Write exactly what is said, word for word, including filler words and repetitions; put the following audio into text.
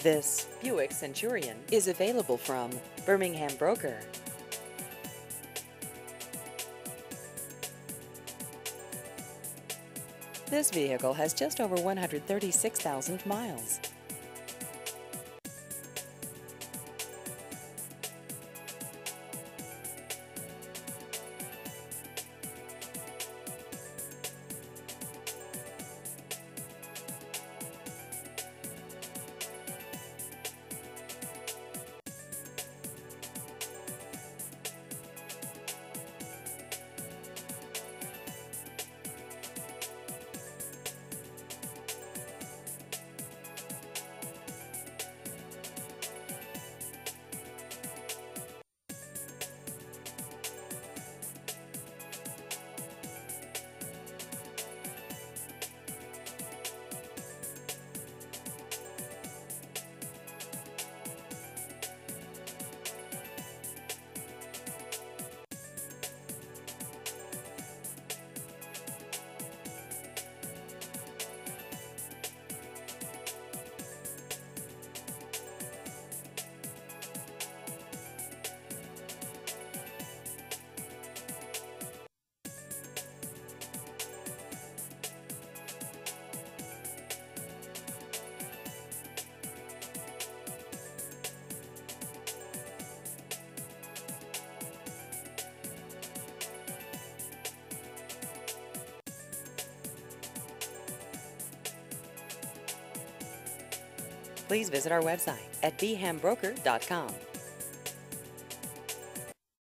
This Buick Centurion is available from Birmingham Broker. This vehicle has just over one hundred thirty-six thousand miles. Please visit our website at b ham broker dot com.